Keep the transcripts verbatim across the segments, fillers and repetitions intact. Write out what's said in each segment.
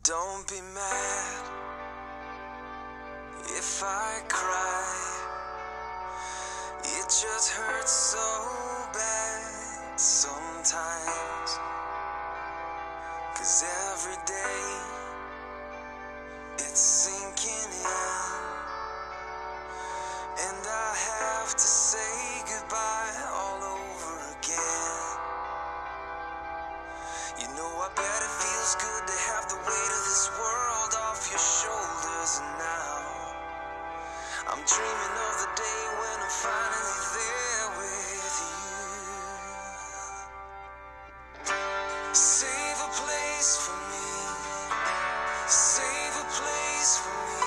Don't be mad if I cry. It just hurts so bad sometimes. 'Cause every day it's sinking in, and I have to say goodbye all over again. You know, I bet it feels good to have the weight of this world off your shoulders. And now I'm dreaming of the day when I'm finally there with you. Save a place for me, save a place for me.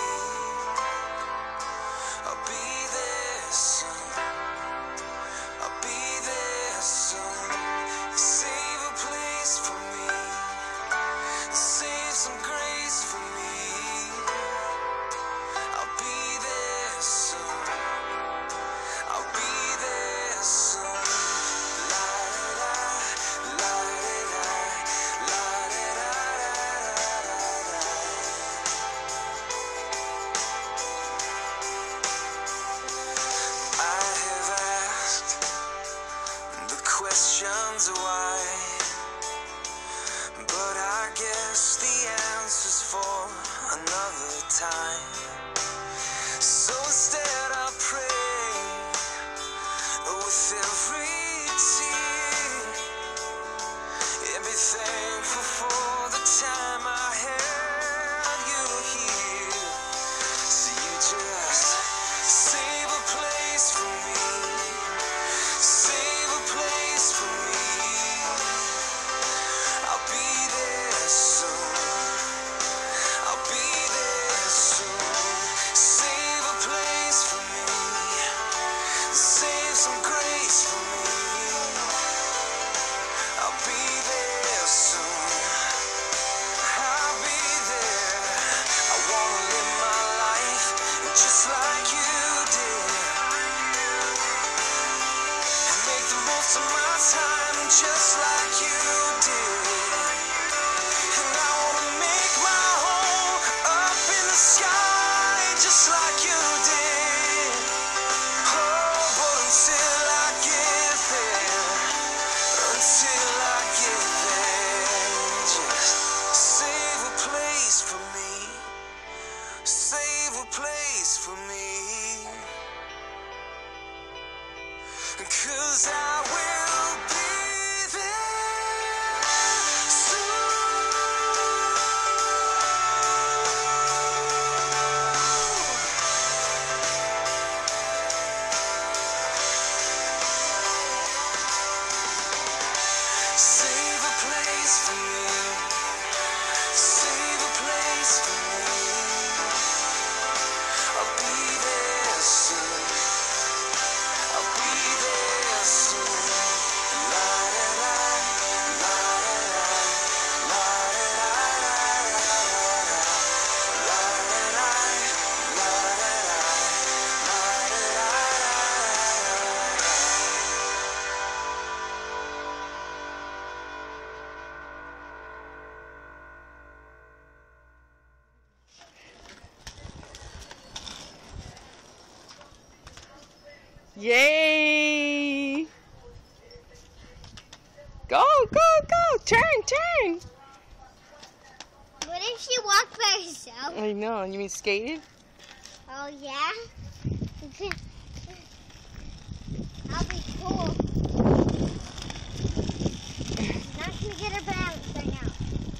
I'll be there soon, I'll be there soon. Save a place for me, save some grace for me. I'll be there soon, I'll be there soon. La da da, la da da, la da da da da da. I have asked the questions why, but I guess the answer's for another time. So instead I pray with every tear, and be thankful for the time I had you here. So you just save a place for me, save a place for me. I'll be there soon, I'll be there soon. Save a place for me, save some grace for me. I'll be there soon, I'll be there. I wanna live my life just like you did, and make the most of my time just like you did. And I wanna make my home up in the sky just like you did. Oh, but until I get there, until I get there, just save a place for me, save a place for me. 'Cause I will be there soon. Save a place for me, save a place for me. I'll be there soon, I'll be there soon. La da da, la da da, la da da da da. La da da, la da da, la da da da. Yay! Go, go, go! Turn, turn! What if she walked by herself? I know. You mean skated? Oh, yeah? That'll be cool. She's not going to get her balance right now.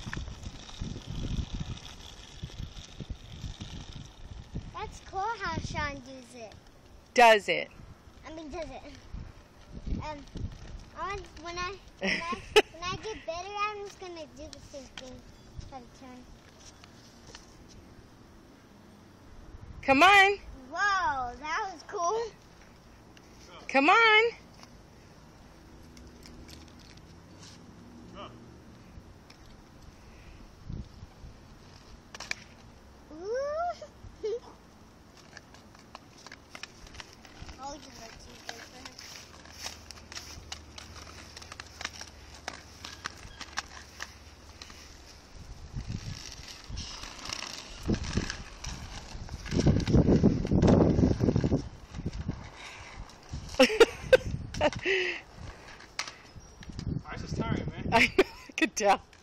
That's cool how Sean does it. Does it? I mean, does it. Um, I, when, I, when, I, when I get better, I'm just going to do the same thing. Try to turn. Come on. Whoa, that was cool. Come on. Ooh. Oh, you look too good for her. I, I could tell.